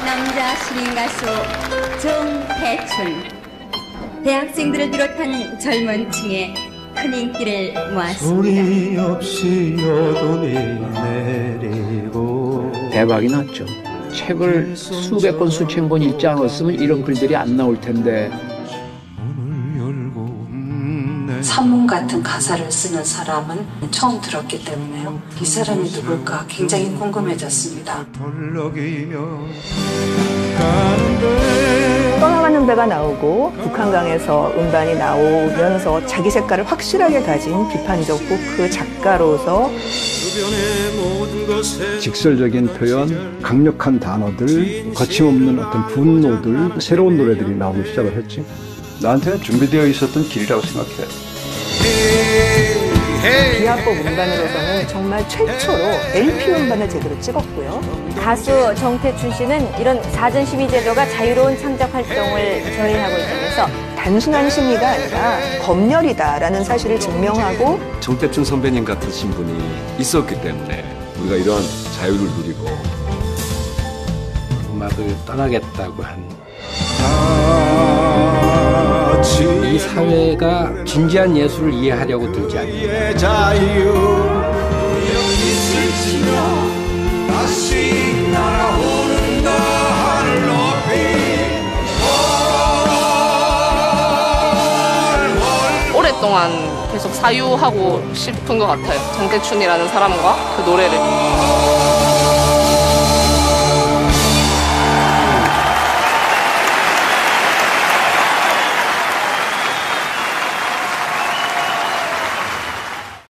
남자 신인 가수 정태춘. 대학생들을 비롯한 젊은 층에 큰 인기를 모았습니다. 소리 없이 여돈이 내리고. 대박이 났죠. 책을 수백 권, 수천 권 읽지 않았으면 이런 글들이 안 나올 텐데. 산문 같은 가사를 쓰는 사람은 처음 들었기 때문에요. 이 사람이 누굴까 굉장히 궁금해졌습니다. 떠나가는 배가 나오고 북한강에서 음반이 나오면서 자기 색깔을 확실하게 가진 비판적 포크 작가로서 직설적인 표현, 강력한 단어들, 거침없는 어떤 분노들, 새로운 노래들이 나오기 시작을 했지. 나한테는 준비되어 있었던 길이라고 생각해. 비합법 음반으로서는 정말 최초로 LP 음반을 제대로 찍었고요. 가수 정태춘 씨는 이런 사전 심의 제도가 자유로운 창작 활동을 저해하고 있다면서 단순한 심의가 아니라 검열이다라는 사실을 증명하고 정태춘 선배님 같으신 분이 있었기 때문에 우리가 이런 자유를 누리고 음악을 떠나겠다고 한 이 사회가 진지한 예술을 이해하려고 들지 않는다. 오랫동안 계속 사유하고 싶은 것 같아요. 정태춘이라는 사람과 그 노래를.